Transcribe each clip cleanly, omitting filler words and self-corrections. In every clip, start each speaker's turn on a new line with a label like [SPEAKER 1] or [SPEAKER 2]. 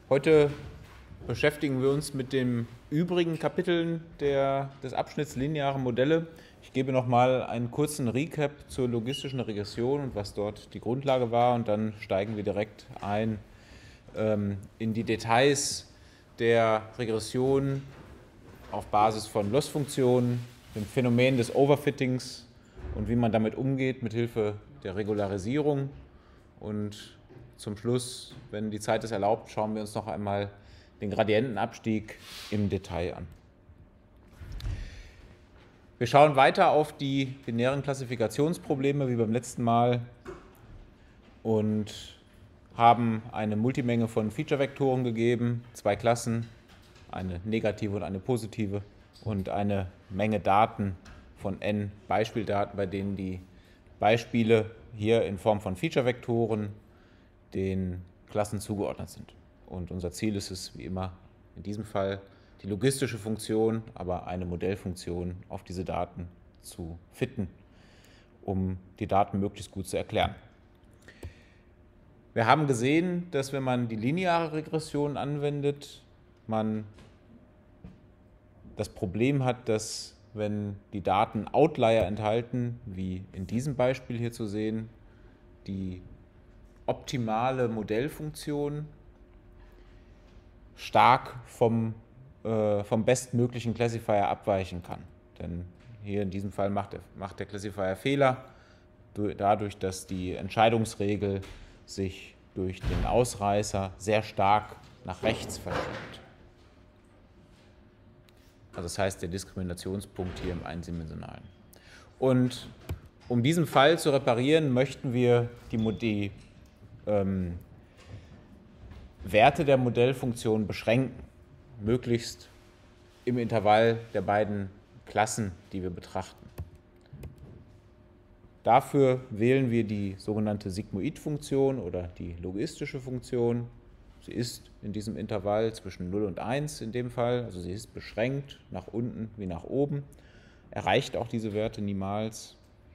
[SPEAKER 1] Heute beschäftigen wir uns mit den übrigen Kapiteln des Abschnitts lineare Modelle. Ich gebe noch mal einen kurzen Recap zur logistischen Regression und was dort die Grundlage war, und dann steigen wir direkt ein in die Details der Regression auf Basis von Lossfunktionen, dem Phänomen des Overfittings und wie man damit umgeht mit Hilfe der Regularisierung. Und zum Schluss, wenn die Zeit es erlaubt, schauen wir uns noch einmal den Gradientenabstieg im Detail an. Wir schauen weiter auf die binären Klassifikationsprobleme wie beim letzten Mal und haben eine Multimenge von Feature-Vektoren gegeben, zwei Klassen, eine negative und eine positive, und eine Menge Daten von n Beispieldaten, bei denen die Beispiele hier in Form von Feature-Vektoren den Klassen zugeordnet sind. Und unser Ziel ist es, wie immer, in diesem Fall die logistische Funktion, aber eine Modellfunktion auf diese Daten zu fitten, um die Daten möglichst gut zu erklären. Wir haben gesehen, dass wenn man die lineare Regression anwendet, man das Problem hat, dass wenn die Daten Outlier enthalten, wie in diesem Beispiel hier zu sehen, die optimale Modellfunktion stark vom bestmöglichen Classifier abweichen kann. Denn hier in diesem Fall macht der Classifier Fehler, dadurch, dass die Entscheidungsregel sich durch den Ausreißer sehr stark nach rechts verschiebt. Also das heißt, der Diskriminationspunkt hier im Eindimensionalen. Und um diesen Fall zu reparieren, möchten wir die Werte der Modellfunktion beschränken, möglichst im Intervall der beiden Klassen, die wir betrachten. Dafür wählen wir die sogenannte Sigmoid-Funktion oder die logistische Funktion. Sie ist in diesem Intervall zwischen 0 und 1 in dem Fall, also sie ist beschränkt nach unten wie nach oben, erreicht auch diese Werte niemals.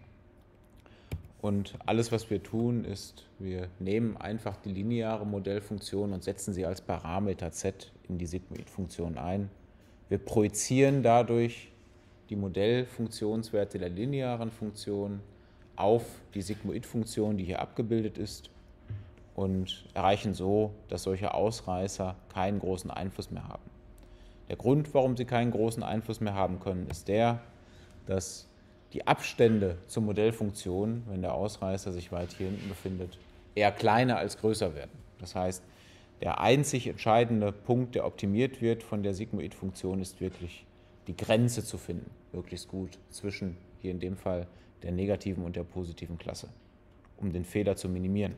[SPEAKER 1] Und alles, was wir tun, ist, wir nehmen einfach die lineare Modellfunktion und setzen sie als Parameter z in die Sigmoid-Funktion ein. Wir projizieren dadurch die Modellfunktionswerte der linearen Funktion auf die Sigmoid-Funktion, die hier abgebildet ist, und erreichen so, dass solche Ausreißer keinen großen Einfluss mehr haben. Der Grund, warum sie keinen großen Einfluss mehr haben können, ist der, dass die Abstände zur Modellfunktion, wenn der Ausreißer sich weit hier hinten befindet, eher kleiner als größer werden. Das heißt, der einzig entscheidende Punkt, der optimiert wird von der Sigmoid-Funktion, ist wirklich die Grenze zu finden, möglichst gut zwischen, hier in dem Fall, der negativen und der positiven Klasse, um den Fehler zu minimieren.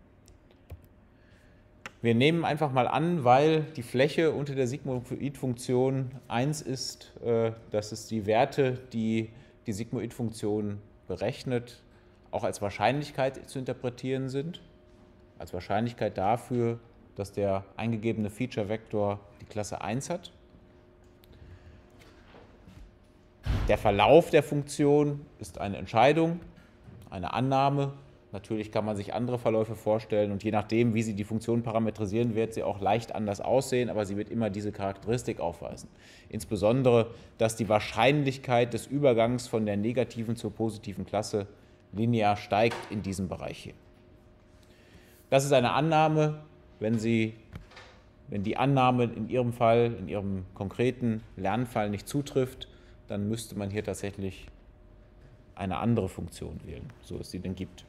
[SPEAKER 1] Wir nehmen einfach mal an, weil die Fläche unter der Sigmoid-Funktion 1 ist, dass es die Werte, die die Sigmoid-Funktion berechnet, auch als Wahrscheinlichkeit zu interpretieren sind. Als Wahrscheinlichkeit dafür, dass der eingegebene Feature-Vektor die Klasse 1 hat. Der Verlauf der Funktion ist eine Entscheidung, eine Annahme. Natürlich kann man sich andere Verläufe vorstellen und je nachdem, wie Sie die Funktion parametrisieren, wird sie auch leicht anders aussehen, aber sie wird immer diese Charakteristik aufweisen. Insbesondere, dass die Wahrscheinlichkeit des Übergangs von der negativen zur positiven Klasse linear steigt in diesem Bereich hier. Das ist eine Annahme. Wenn die Annahme in Ihrem Fall, in Ihrem konkreten Lernfall nicht zutrifft, dann müsste man hier tatsächlich eine andere Funktion wählen, so es sie denn gibt.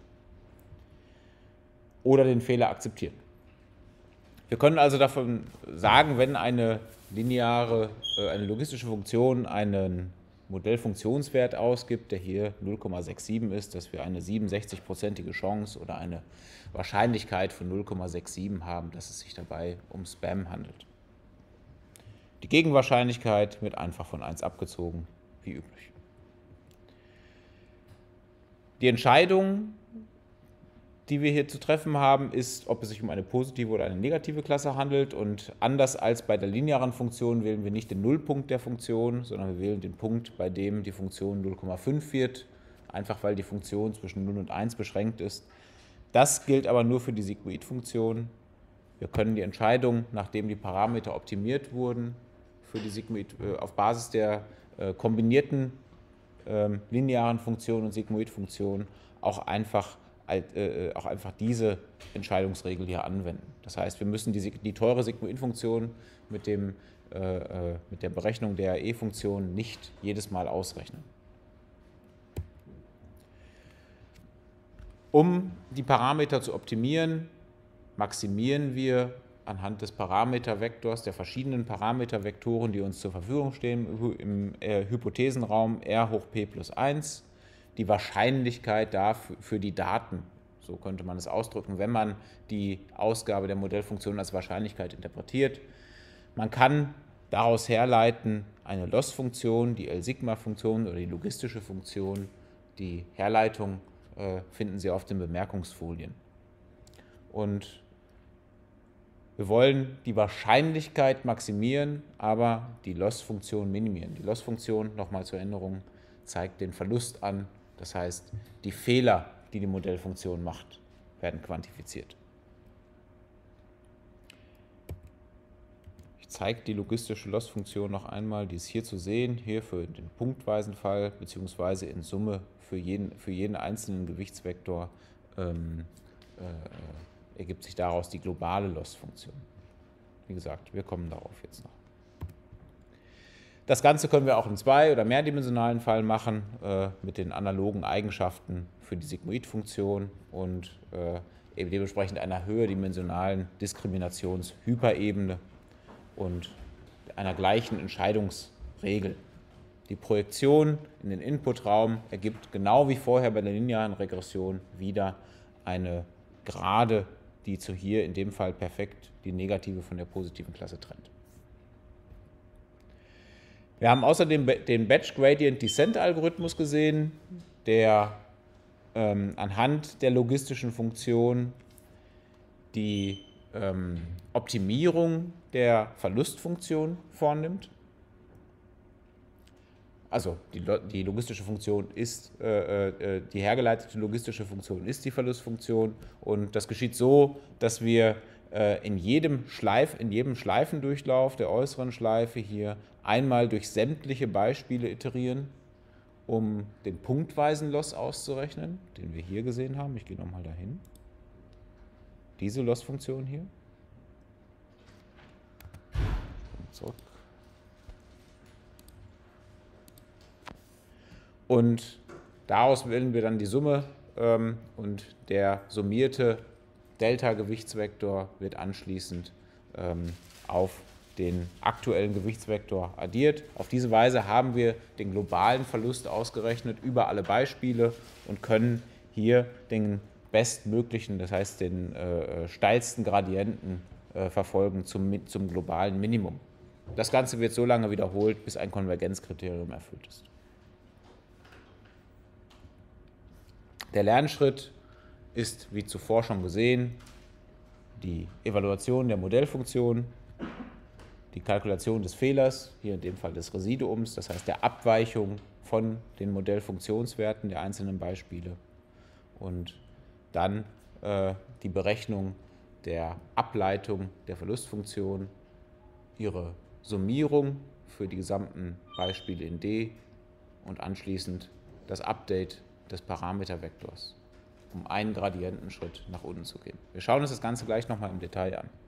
[SPEAKER 1] Oder den Fehler akzeptieren. Wir können also davon sagen, wenn eine logistische Funktion einen Modellfunktionswert ausgibt, der hier 0,67 ist, dass wir eine 67-prozentige Chance oder eine Wahrscheinlichkeit von 0,67 haben, dass es sich dabei um Spam handelt. Die Gegenwahrscheinlichkeit wird einfach von 1 abgezogen, wie üblich. Die Entscheidung, die wir hier zu treffen haben, ist, ob es sich um eine positive oder eine negative Klasse handelt. Und anders als bei der linearen Funktion wählen wir nicht den Nullpunkt der Funktion, sondern wir wählen den Punkt, bei dem die Funktion 0,5 wird, einfach weil die Funktion zwischen 0 und 1 beschränkt ist. Das gilt aber nur für die Sigmoid-Funktion. Wir können die Entscheidung, nachdem die Parameter optimiert wurden, für die Sigmoid, auf Basis der kombinierten linearen Funktion und Sigmoid-Funktion auch einfach diese Entscheidungsregel hier anwenden. Das heißt, wir müssen die teure Sigmoid-Funktion mit der Berechnung der E-Funktion nicht jedes Mal ausrechnen. Um die Parameter zu optimieren, maximieren wir anhand des Parametervektors, der verschiedenen Parametervektoren, die uns zur Verfügung stehen im Hypothesenraum R hoch p plus 1, die Wahrscheinlichkeit dafür für die Daten. So könnte man es ausdrücken, wenn man die Ausgabe der Modellfunktion als Wahrscheinlichkeit interpretiert. Man kann daraus herleiten eine Loss-Funktion, die L-Sigma-Funktion oder die logistische Funktion. Die Herleitung finden Sie auf den Bemerkungsfolien. Und wir wollen die Wahrscheinlichkeit maximieren, aber die Loss-Funktion minimieren. Die Loss-Funktion, nochmal zur Erinnerung, zeigt den Verlust an. Das heißt, die Fehler, die die Modellfunktion macht, werden quantifiziert. Ich zeige die logistische Loss-Funktion noch einmal, die ist hier zu sehen, hier für den punktweisen Fall, beziehungsweise in Summe für jeden einzelnen Gewichtsvektor ergibt sich daraus die globale Loss-Funktion. Wie gesagt, wir kommen darauf jetzt noch. Das Ganze können wir auch in zwei- oder mehrdimensionalen Fall machen, mit den analogen Eigenschaften für die Sigmoid-Funktion und eben dementsprechend einer höherdimensionalen Diskriminationshyperebene und einer gleichen Entscheidungsregel. Die Projektion in den Inputraum ergibt genau wie vorher bei der linearen Regression wieder eine Gerade, die zu hier in dem Fall perfekt die negative von der positiven Klasse trennt. Wir haben außerdem den Batch Gradient Descent Algorithmus gesehen, der anhand der logistischen Funktion die Optimierung der Verlustfunktion vornimmt. Also die logistische Funktion ist, die hergeleitete logistische Funktion ist die Verlustfunktion und das geschieht so, dass wir in jedem Schleifendurchlauf der äußeren Schleife hier einmal durch sämtliche Beispiele iterieren, um den punktweisen Loss auszurechnen, den wir hier gesehen haben. Ich gehe nochmal dahin. Diese Loss-Funktion hier. Zurück. Und daraus wählen wir dann die Summe und der summierte Delta-Gewichtsvektor wird anschließend auf den aktuellen Gewichtsvektor addiert. Auf diese Weise haben wir den globalen Verlust ausgerechnet über alle Beispiele und können hier den bestmöglichen, das heißt den steilsten Gradienten verfolgen zum globalen Minimum. Das Ganze wird so lange wiederholt, bis ein Konvergenzkriterium erfüllt ist. Der Lernschritt ist, wie zuvor schon gesehen, die Evaluation der Modellfunktion, die Kalkulation des Fehlers, hier in dem Fall des Residuums, das heißt der Abweichung von den Modellfunktionswerten der einzelnen Beispiele und dann die Berechnung der Ableitung der Verlustfunktion, ihre Summierung für die gesamten Beispiele in D und anschließend das Update des Parametervektors, um einen Gradientenschritt nach unten zu gehen. Wir schauen uns das Ganze gleich nochmal im Detail an.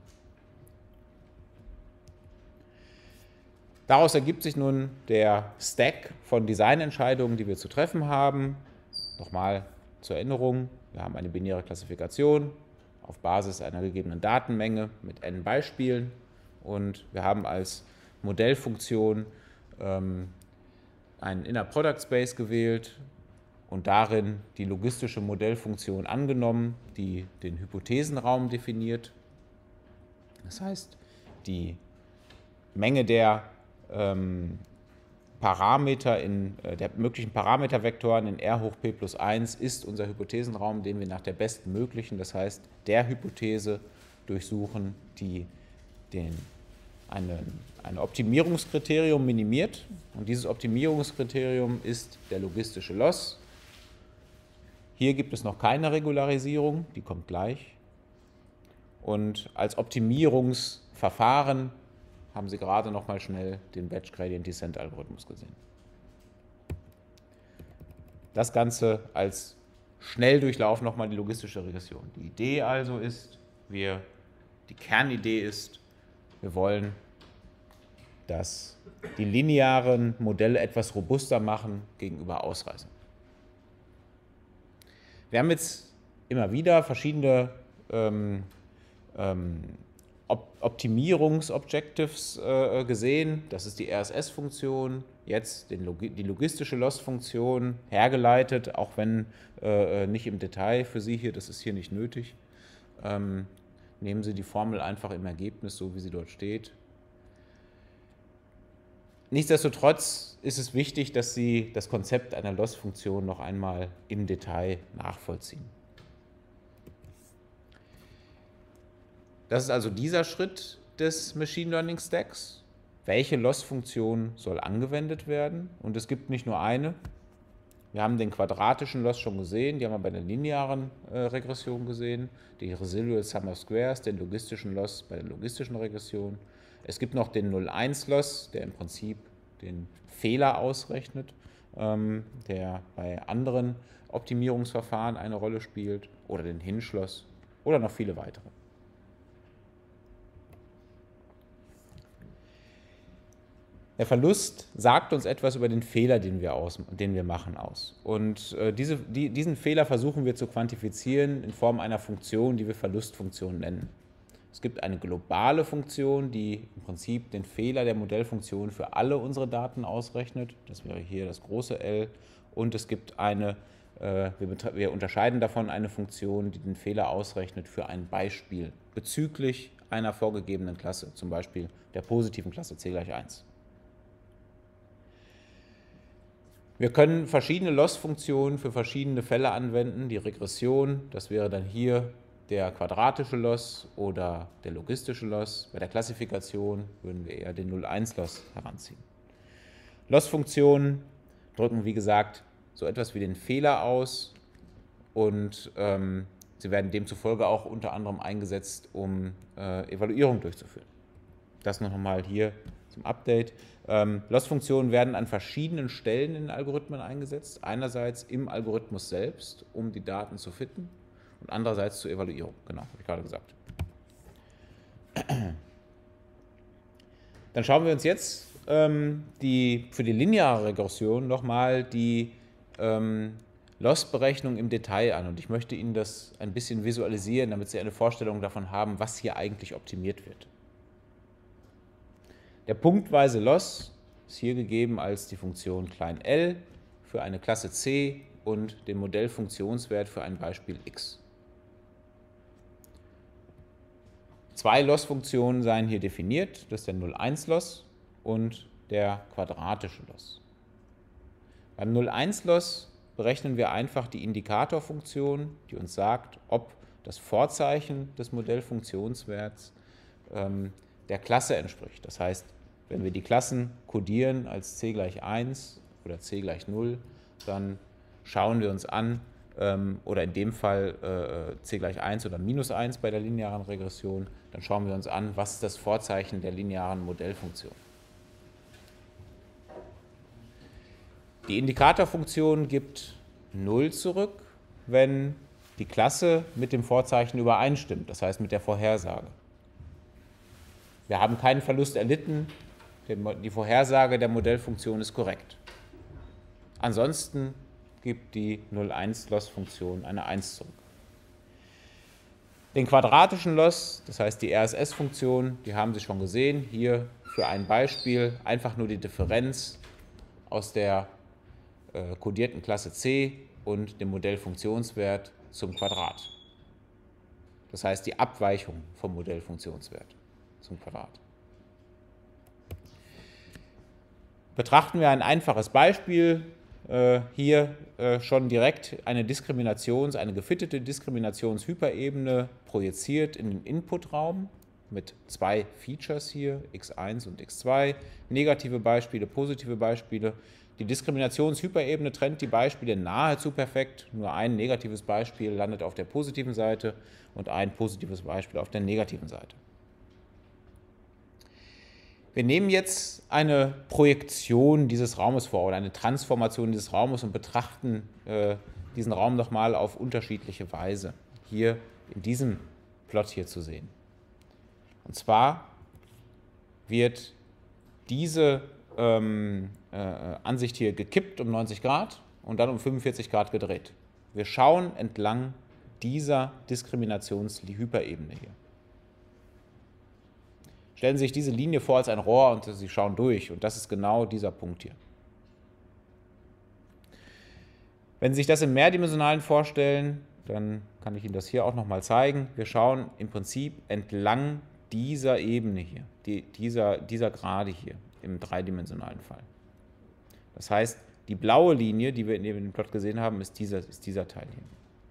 [SPEAKER 1] Daraus ergibt sich nun der Stack von Designentscheidungen, die wir zu treffen haben. Nochmal zur Erinnerung, wir haben eine binäre Klassifikation auf Basis einer gegebenen Datenmenge mit n Beispielen und wir haben als Modellfunktion einen Inner Product Space gewählt und darin die logistische Modellfunktion angenommen, die den Hypothesenraum definiert. Das heißt, die Menge der Parameter der möglichen Parametervektoren in R hoch p plus 1 ist unser Hypothesenraum, den wir nach der bestmöglichen, das heißt der Hypothese, durchsuchen, die ein Optimierungskriterium minimiert. Und dieses Optimierungskriterium ist der logistische Loss. Hier gibt es noch keine Regularisierung, die kommt gleich. Und als Optimierungsverfahren haben Sie gerade noch mal schnell den Batch Gradient Descent Algorithmus gesehen. Das Ganze als Schnelldurchlauf nochmal die logistische Regression. Die Idee also ist, die Kernidee ist, wir wollen, dass die linearen Modelle etwas robuster machen gegenüber Ausreißern. Wir haben jetzt immer wieder verschiedene Optimierungsobjectives gesehen. Das ist die RSS-Funktion, jetzt die logistische Loss-Funktion hergeleitet, auch wenn nicht im Detail für Sie hier, das ist hier nicht nötig. Nehmen Sie die Formel einfach im Ergebnis, so wie sie dort steht. Nichtsdestotrotz ist es wichtig, dass Sie das Konzept einer Loss-Funktion noch einmal im Detail nachvollziehen. Das ist also dieser Schritt des Machine Learning Stacks. Welche Loss-Funktion soll angewendet werden? Und es gibt nicht nur eine. Wir haben den quadratischen Loss schon gesehen, die haben wir bei der linearen Regression gesehen, die Residual Sum of Squares, den logistischen Loss bei der logistischen Regression. Es gibt noch den 0,1-Loss, der im Prinzip den Fehler ausrechnet, der bei anderen Optimierungsverfahren eine Rolle spielt, oder den Hinge-Loss oder noch viele weitere. Der Verlust sagt uns etwas über den Fehler, den wir machen, aus. Und diesen Fehler versuchen wir zu quantifizieren in Form einer Funktion, die wir Verlustfunktion nennen. Es gibt eine globale Funktion, die im Prinzip den Fehler der Modellfunktion für alle unsere Daten ausrechnet. Das wäre hier das große L. Und es gibt wir unterscheiden davon eine Funktion, die den Fehler ausrechnet für ein Beispiel bezüglich einer vorgegebenen Klasse, zum Beispiel der positiven Klasse c = 1. Wir können verschiedene Loss-Funktionen für verschiedene Fälle anwenden. Die Regression, das wäre dann hier der quadratische Loss oder der logistische Loss. Bei der Klassifikation würden wir eher den 0,1-Loss heranziehen. Loss-Funktionen drücken, wie gesagt, so etwas wie den Fehler aus und sie werden demzufolge auch unter anderem eingesetzt, um Evaluierung durchzuführen. Das noch einmal hier zum Update. Loss-Funktionen werden an verschiedenen Stellen in Algorithmen eingesetzt. Einerseits im Algorithmus selbst, um die Daten zu fitten, und andererseits zur Evaluierung. Genau, habe ich gerade gesagt. Dann schauen wir uns jetzt für die lineare Regression nochmal die Loss-Berechnung im Detail an. Und ich möchte Ihnen das ein bisschen visualisieren, damit Sie eine Vorstellung davon haben, was hier eigentlich optimiert wird. Der punktweise Loss ist hier gegeben als die Funktion l für eine Klasse C und den Modellfunktionswert für ein Beispiel x. Zwei Loss-Funktionen seien hier definiert, das ist der 0,1-Loss und der quadratische Loss. Beim 0,1-Loss berechnen wir einfach die Indikatorfunktion, die uns sagt, ob das Vorzeichen des Modellfunktionswerts der Klasse entspricht. Das heißt, wenn wir die Klassen kodieren als c = 1 oder c = 0, dann schauen wir uns an, oder in dem Fall c = 1 oder -1 bei der linearen Regression, dann schauen wir uns an, was ist das Vorzeichen der linearen Modellfunktion. Die Indikatorfunktion gibt 0 zurück, wenn die Klasse mit dem Vorzeichen übereinstimmt, das heißt mit der Vorhersage. Wir haben keinen Verlust erlitten, die Vorhersage der Modellfunktion ist korrekt. Ansonsten gibt die 0,1-Loss-Funktion eine 1 zurück. Den quadratischen Loss, das heißt die RSS-Funktion, die haben Sie schon gesehen, hier für ein Beispiel einfach nur die Differenz aus der kodierten Klasse C und dem Modellfunktionswert zum Quadrat. Das heißt die Abweichung vom Modellfunktionswert zum Quadrat. Betrachten wir ein einfaches Beispiel. Hier schon direkt eine gefittete Diskriminationshyperebene projiziert in den Inputraum. mit zwei Features hier, x1 und x2, negative Beispiele, positive Beispiele. Die Diskriminationshyperebene trennt die Beispiele nahezu perfekt. Nur ein negatives Beispiel landet auf der positiven Seite und ein positives Beispiel auf der negativen Seite. Wir nehmen jetzt eine Projektion dieses Raumes vor oder eine Transformation dieses Raumes und betrachten diesen Raum nochmal auf unterschiedliche Weise. Hier in diesem Plot hier zu sehen. Und zwar wird diese Ansicht hier gekippt um 90 Grad und dann um 45 Grad gedreht. Wir schauen entlang dieser Diskriminationshyperebene hier. Stellen Sie sich diese Linie vor als ein Rohr und Sie schauen durch und das ist genau dieser Punkt hier. Wenn Sie sich das im Mehrdimensionalen vorstellen, dann kann ich Ihnen das hier auch nochmal zeigen. Wir schauen im Prinzip entlang dieser Ebene hier, dieser Gerade hier im dreidimensionalen Fall. Das heißt, die blaue Linie, die wir in dem Plot gesehen haben, ist dieser Teil hier.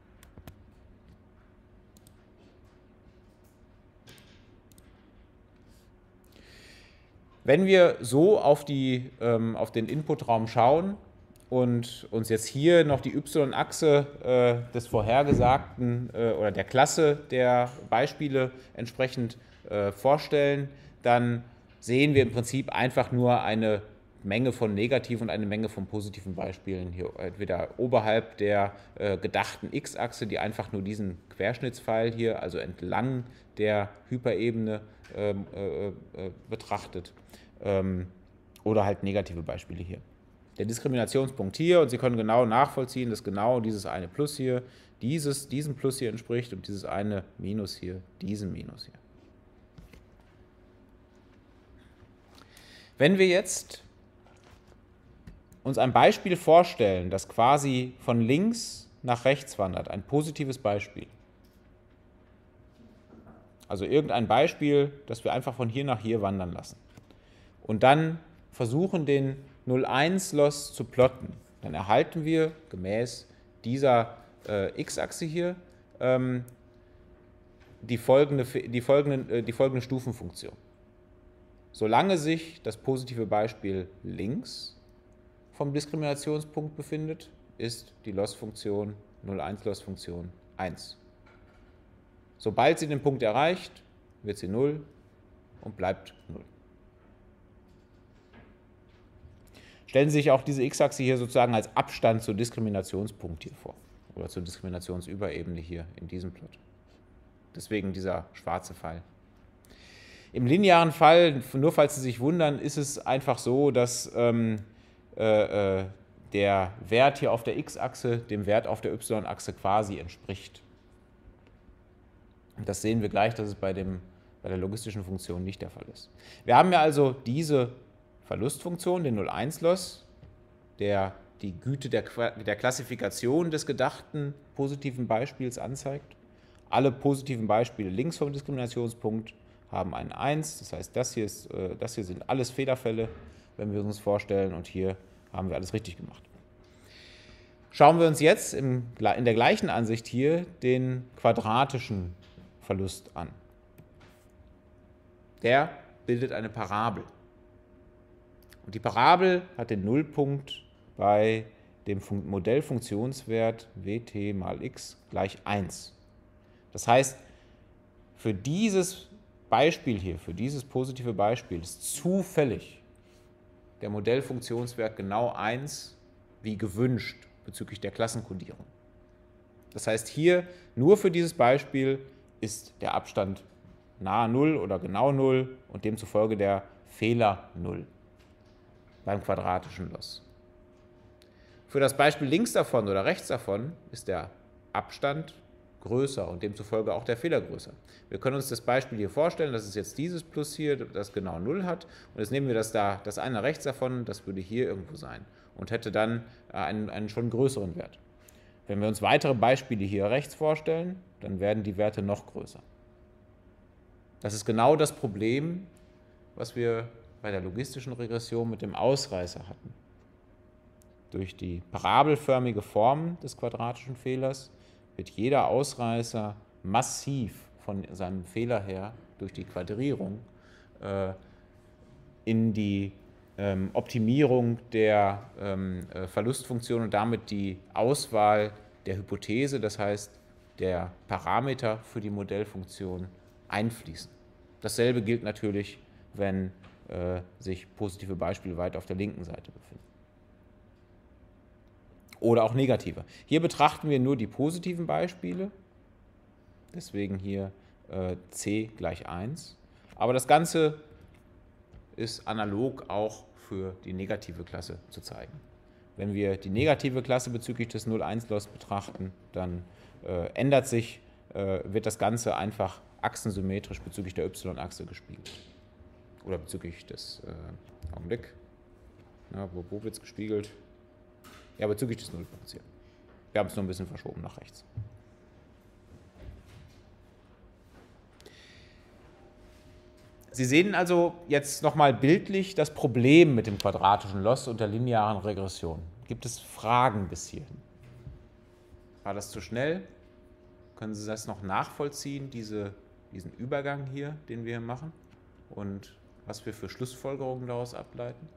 [SPEAKER 1] Wenn wir so auf den Inputraum schauen und uns jetzt hier noch die y-Achse des vorhergesagten oder der Klasse der Beispiele entsprechend vorstellen, dann sehen wir im Prinzip einfach nur eine Menge von negativen und eine Menge von positiven Beispielen hier, entweder oberhalb der gedachten x-Achse, die einfach nur diesen Querschnittspfeil hier, also entlang der Hyperebene betrachtet, oder halt negative Beispiele hier. Der Diskriminationspunkt hier, und Sie können genau nachvollziehen, dass genau dieses eine Plus hier diesem Plus hier entspricht und dieses eine Minus hier diesem Minus hier. Wenn wir jetzt uns ein Beispiel vorstellen, das quasi von links nach rechts wandert, ein positives Beispiel, also irgendein Beispiel, das wir einfach von hier nach hier wandern lassen und dann versuchen, den 0,1-Loss zu plotten, dann erhalten wir gemäß dieser x-Achse hier die folgende Stufenfunktion. Solange sich das positive Beispiel links vom Diskriminationspunkt befindet, ist die Lossfunktion 0,1-Lossfunktion 1. Sobald sie den Punkt erreicht, wird sie 0 und bleibt 0. Stellen Sie sich auch diese x-Achse hier sozusagen als Abstand zum Diskriminationspunkt hier vor oder zur Diskriminationsüberebene hier in diesem Plot. Deswegen dieser schwarze Pfeil. Im linearen Fall, nur falls Sie sich wundern, ist es einfach so, dass der Wert hier auf der x-Achse dem Wert auf der y-Achse quasi entspricht. Das sehen wir gleich, dass es bei der logistischen Funktion nicht der Fall ist. Wir haben ja also diese Verlustfunktion, den 0,1-Loss, der die Güte der Klassifikation des gedachten positiven Beispiels anzeigt. Alle positiven Beispiele links vom Diskriminationspunkt haben einen 1, das heißt, das hier sind alles Fehlerfälle, wenn wir uns vorstellen, und hier haben wir alles richtig gemacht. Schauen wir uns jetzt in der gleichen Ansicht hier den quadratischen Verlust an. Der bildet eine Parabel. Und die Parabel hat den Nullpunkt bei dem Modellfunktionswert Wt mal x gleich 1. Das heißt, für dieses Beispiel hier, für dieses positive Beispiel, ist zufällig der Modellfunktionswert genau 1 wie gewünscht bezüglich der Klassenkodierung. Das heißt, hier nur für dieses Beispiel ist der Abstand nahe 0 oder genau 0 und demzufolge der Fehler 0 beim quadratischen Loss. Für das Beispiel links davon oder rechts davon ist der Abstand größer und demzufolge auch der Fehler größer. Wir können uns das Beispiel hier vorstellen, das ist jetzt dieses Plus hier, das genau 0 hat, und jetzt nehmen wir das eine rechts davon, das würde hier irgendwo sein und hätte dann einen schon größeren Wert. Wenn wir uns weitere Beispiele hier rechts vorstellen, dann werden die Werte noch größer. Das ist genau das Problem, was wir bei der logistischen Regression mit dem Ausreißer hatten. Durch die parabelförmige Form des quadratischen Fehlers wird jeder Ausreißer massiv von seinem Fehler her durch die Quadrierung in die Optimierung der Verlustfunktion und damit die Auswahl der Hypothese, das heißt der Parameter für die Modellfunktion, einfließen. Dasselbe gilt natürlich, wenn sich positive Beispiele weit auf der linken Seite befinden. Oder auch negative. Hier betrachten wir nur die positiven Beispiele, deswegen hier c gleich 1. Aber das Ganze ist analog auch für die negative Klasse zu zeigen. Wenn wir die negative Klasse bezüglich des 0,1-Loss betrachten, dann wird das Ganze einfach achsensymmetrisch bezüglich der y-Achse gespiegelt. Oder bezüglich des, Augenblick, wo wird es gespiegelt? Ja, bezüglich des Nullpunkts hier. Wir haben es nur ein bisschen verschoben nach rechts. Sie sehen also jetzt nochmal bildlich das Problem mit dem quadratischen Loss und der linearen Regression. Gibt es Fragen bis hierhin? War das zu schnell? Können Sie das noch nachvollziehen, diesen Übergang hier, den wir hier machen? Und was wir für Schlussfolgerungen daraus ableiten?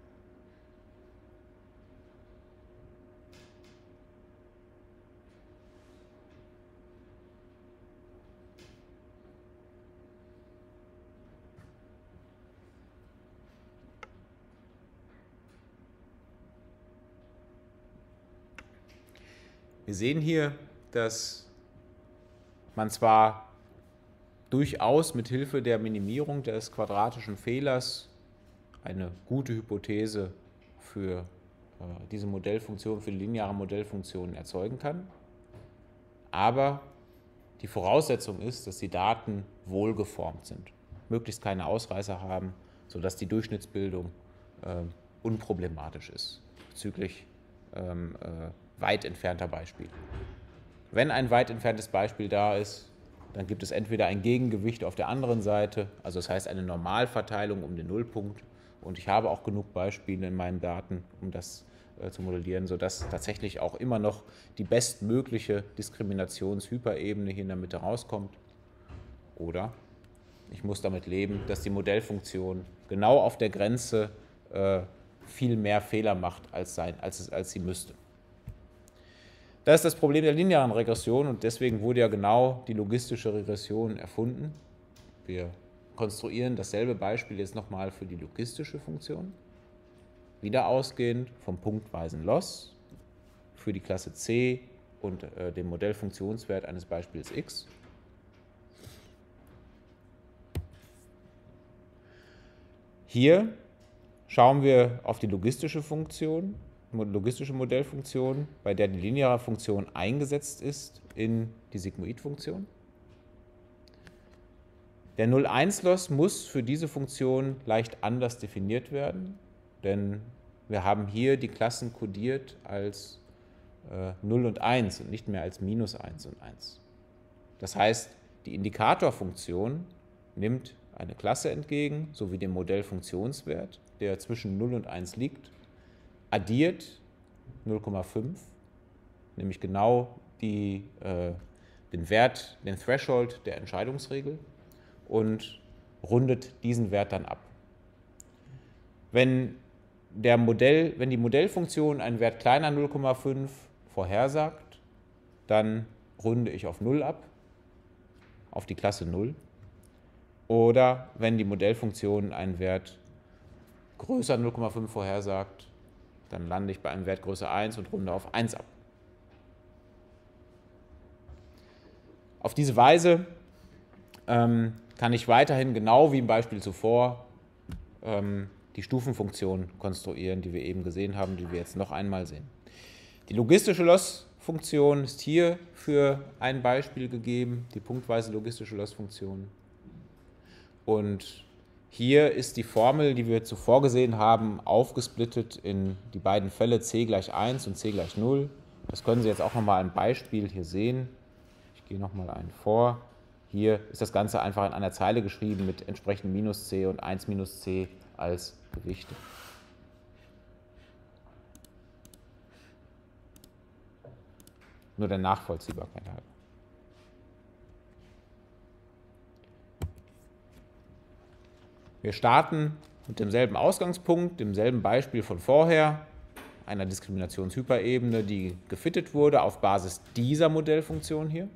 [SPEAKER 1] Wir sehen hier, dass man zwar durchaus mit Hilfe der Minimierung des quadratischen Fehlers eine gute Hypothese für diese Modellfunktion, für die lineare Modellfunktion erzeugen kann, aber die Voraussetzung ist, dass die Daten wohlgeformt sind, möglichst keine Ausreißer haben, sodass die Durchschnittsbildung unproblematisch ist bezüglich weit entfernter Beispiele. Wenn ein weit entferntes Beispiel da ist, dann gibt es entweder ein Gegengewicht auf der anderen Seite, also das heißt eine Normalverteilung um den Nullpunkt, und ich habe auch genug Beispiele in meinen Daten, um das zu modellieren, sodass tatsächlich auch immer noch die bestmögliche Diskriminationshyperebene hier in der Mitte rauskommt. Oder ich muss damit leben, dass die Modellfunktion genau auf der Grenze viel mehr Fehler macht, als sie müsste. Das ist das Problem der linearen Regression und deswegen wurde ja genau die logistische Regression erfunden. Wir konstruieren dasselbe Beispiel jetzt nochmal für die logistische Funktion. Wieder ausgehend vom punktweisen Loss für die Klasse C und dem Modellfunktionswert eines Beispiels x. Hier schauen wir auf die logistische Modellfunktion, bei der die lineare Funktion eingesetzt ist in die Sigmoidfunktion. Der 0,1-Loss muss für diese Funktion leicht anders definiert werden, denn wir haben hier die Klassen kodiert als 0 und 1 und nicht mehr als minus 1 und 1. Das heißt, die Indikatorfunktion nimmt eine Klasse entgegen, sowie den Modellfunktionswert, der zwischen 0 und 1 liegt, addiert 0,5, nämlich genau den Threshold der Entscheidungsregel und rundet diesen Wert dann ab. Wenn die Modellfunktion einen Wert kleiner 0,5 vorhersagt, dann runde ich auf 0 ab, auf die Klasse 0. Oder wenn die Modellfunktion einen Wert größer 0,5 vorhersagt, dann lande ich bei einem Wert größer 1 und runde auf 1 ab. Auf diese Weise kann ich weiterhin, genau wie im Beispiel zuvor, die Stufenfunktion konstruieren, die wir eben gesehen haben, die wir jetzt noch einmal sehen. Die logistische Lossfunktion ist hier für ein Beispiel gegeben, die punktweise logistische Lossfunktion. Und hier ist die Formel, die wir zuvor gesehen haben, aufgesplittet in die beiden Fälle c gleich 1 und c gleich 0. Das können Sie jetzt auch nochmal ein Beispiel hier sehen. Ich gehe nochmal einen vor. Hier ist das Ganze einfach in einer Zeile geschrieben mit entsprechend minus c und 1 minus c als Gewichte. Nur der Nachvollziehbarkeit halber. Wir starten mit demselben Ausgangspunkt, demselben Beispiel von vorher, einer Diskriminationshyperebene, die gefittet wurde auf Basis dieser Modellfunktion hier.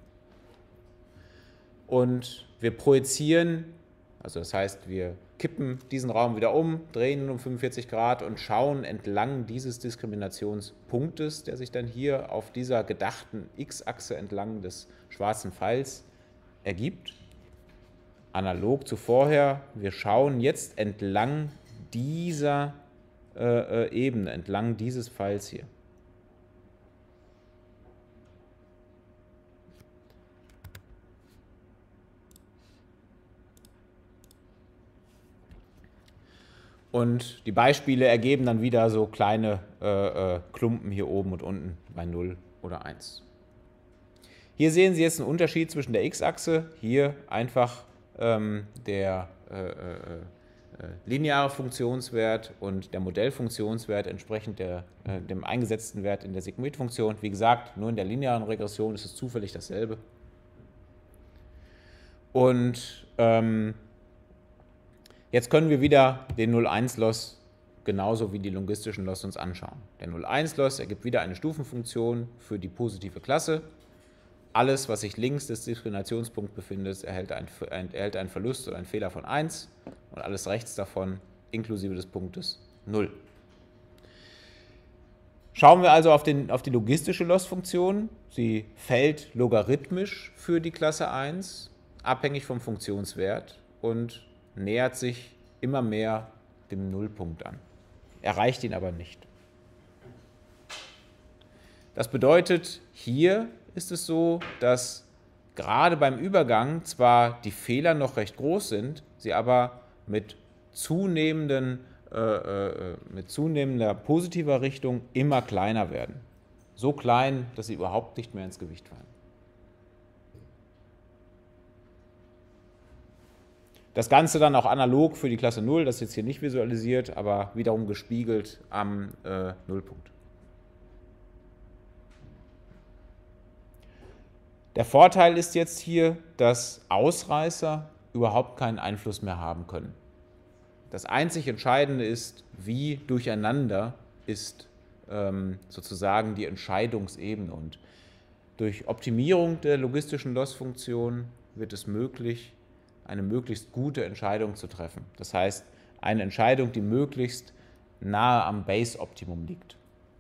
[SPEAKER 1] Und wir projizieren, also das heißt, wir kippen diesen Raum wieder um, drehen ihn um 45 Grad und schauen entlang dieses Diskriminationspunktes, der sich dann hier auf dieser gedachten X-Achse entlang des schwarzen Pfeils ergibt. Analog zu vorher, wir schauen jetzt entlang dieser Ebene, entlang dieses Pfeils hier. Und die Beispiele ergeben dann wieder so kleine Klumpen hier oben und unten bei 0 oder 1. Hier sehen Sie jetzt einen Unterschied zwischen der X-Achse, hier einfach der lineare Funktionswert und der Modellfunktionswert entsprechend dem eingesetzten Wert in der Sigmoid-Funktion. Wie gesagt, nur in der linearen Regression ist es zufällig dasselbe. Und jetzt können wir wieder den 0,1-Loss genauso wie die logistischen Loss uns anschauen. Der 0,1-Loss ergibt wieder eine Stufenfunktion für die positive Klasse. Alles, was sich links des Diskriminationspunkts befindet, erhält einen Verlust oder einen Fehler von 1 und alles rechts davon, inklusive des Punktes, 0. Schauen wir also auf die logistische Loss-Funktion. Sie fällt logarithmisch für die Klasse 1, abhängig vom Funktionswert und nähert sich immer mehr dem Nullpunkt an, erreicht ihn aber nicht. Das bedeutet, hier ist es so, dass gerade beim Übergang zwar die Fehler noch recht groß sind, sie aber mit zunehmender positiver Richtung immer kleiner werden. So klein, dass sie überhaupt nicht mehr ins Gewicht fallen. Das Ganze dann auch analog für die Klasse 0, das ist jetzt hier nicht visualisiert, aber wiederum gespiegelt am Nullpunkt. Der Vorteil ist jetzt hier, dass Ausreißer überhaupt keinen Einfluss mehr haben können. Das einzig Entscheidende ist, wie durcheinander ist sozusagen die Entscheidungsebene. Und durch Optimierung der logistischen Loss-Funktion wird es möglich, eine möglichst gute Entscheidung zu treffen. Das heißt, eine Entscheidung, die möglichst nahe am Base-Optimum liegt.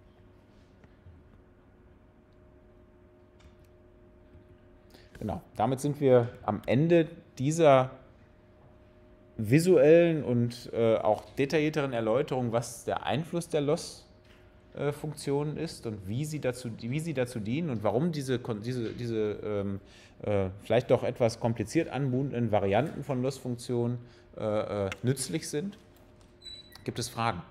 [SPEAKER 1] Genau, damit sind wir am Ende dieser visuellen und auch detaillierteren Erläuterung, was der Einfluss der Loss-Funktionen ist und wie sie dazu dienen und warum diese vielleicht doch etwas kompliziert anmutenden Varianten von Loss-Funktionen nützlich sind. Gibt es Fragen?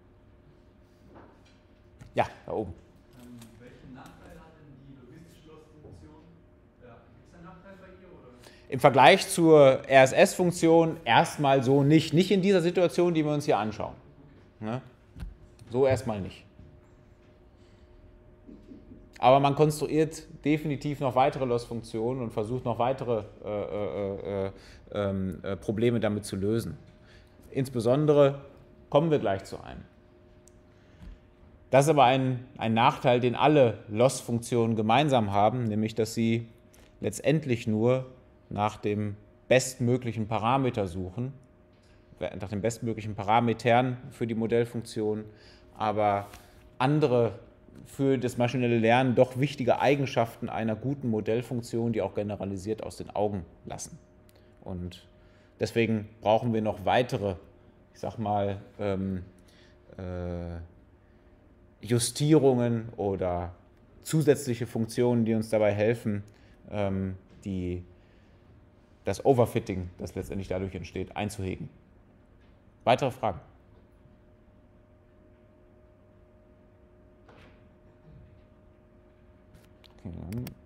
[SPEAKER 1] Ja, da oben.
[SPEAKER 2] Welchen Nachteil hat denn die logistische Loss-Funktion? Gibt es einen Nachteil bei ihr? Oder?
[SPEAKER 1] Im Vergleich zur RSS-Funktion erstmal so nicht. Nicht in dieser Situation, die wir uns hier anschauen. Ne? So erstmal nicht. Aber man konstruiert definitiv noch weitere Loss-Funktionen und versucht noch weitere Probleme damit zu lösen. Insbesondere kommen wir gleich zu einem. Das ist aber ein Nachteil, den alle Loss-Funktionen gemeinsam haben, nämlich dass sie letztendlich nur nach dem bestmöglichen Parameter suchen, nach den bestmöglichen Parametern für die Modellfunktion, aber andere für das maschinelle Lernen doch wichtige Eigenschaften einer guten Modellfunktion, die auch generalisiert aus den Augen lassen. Und deswegen brauchen wir noch weitere, ich sag mal, Justierungen oder zusätzliche Funktionen, die uns dabei helfen, das Overfitting, das letztendlich dadurch entsteht, einzuhegen. Weitere Fragen? Okay, dann